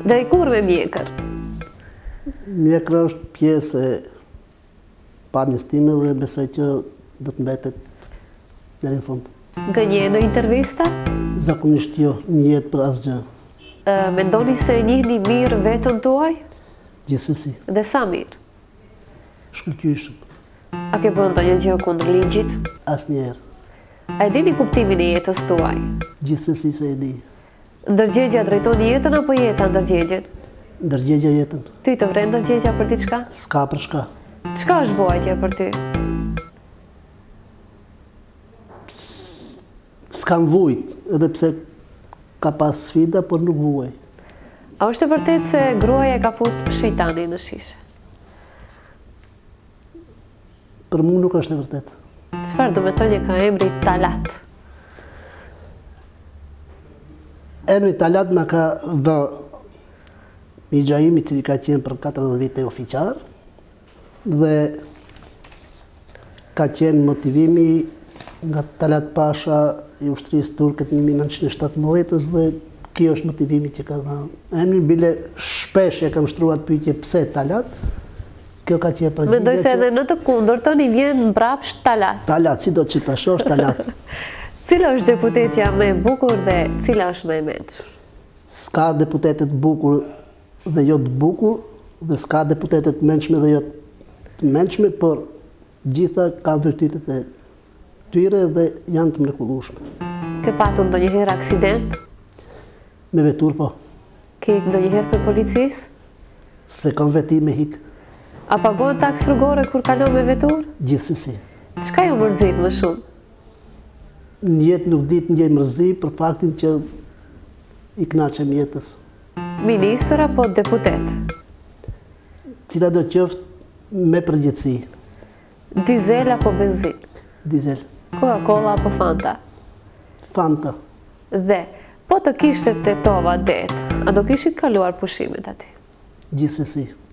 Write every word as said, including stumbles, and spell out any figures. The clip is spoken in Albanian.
Deri kur me mjekër? Mjekra është pjesë e pamjes time dhe besoj që do të mbetet deri në fund. Gënje në intervista? Zakonisht jo, një jetë për asgjë. Mendoni se njihni mirë vetën tuaj? Gjithsesi. Dhe sa mirë? Shkëlqyeshëm. A ke bërë ndonjë gjë kundër ligjit? Asnjëherë. A e dini kuptimin e jetës tuaj? Gjithsesi se e di. Ndërgjegja drejton jetën apo jeta ndërgjegjen? Ndërgjegja jetën. Ty të vren ndërgjegja për diçka? S'ka për shka. Çka është vuajtja për ty? S'kam vujt, edhe pse ka pas sfida, por nuk vuaj. A është e vërtet se gruaja ka fut shejtani në shishe? Për mu nuk është e vërtet. Çfarë do me thënie ka emri Talat? Emri Talat ma ka vë Mixhaimi, i cili ka qenë për katërdhjetë vite oficar, dhe ka qenë motivimi nga Talat Pasha i ushtrisë turke të një mijë nëntëqind e shtatëmbëdhjetës dhe kjo është motivimi që ka dhënë. Emri bile shpesh e kam shtruar pyetje pse Talat. Kjo ka qenë përgjigje. Mendoj se edhe në të kundërtën i vjen mbrapsht Talat. Talat, si do të që të shosh Talat. Cila është deputetja më e bukur dhe cila është më e mençur? S'ka deputetet bukur dhe jo të bukur, dhe s'ka deputetet mençme dhe jo të mençme, por gjitha kanë virtytet e tyre dhe janë të mrekullueshme. Ke patur ndonjëherë aksident? Me vetur po. Ke ikë ndonjëherë për policisë? Se kam veti me hik. A pagohen taks rrugore kur kalon me vetur? Gjithsesi. Çka ju mërzit më shumë? Në jetë nuk ditë ndjej mërzi për faktin që i kënaqem jetës. Ministër apo deputet? Cila do qoftë me përgjithësi. Dizel apo benzin? Dizel. Coca-Cola apo Fanta? Fanta. Dhe, po të kishte tetova det, a do kishit kaluar pushimet aty? Gjithsesi.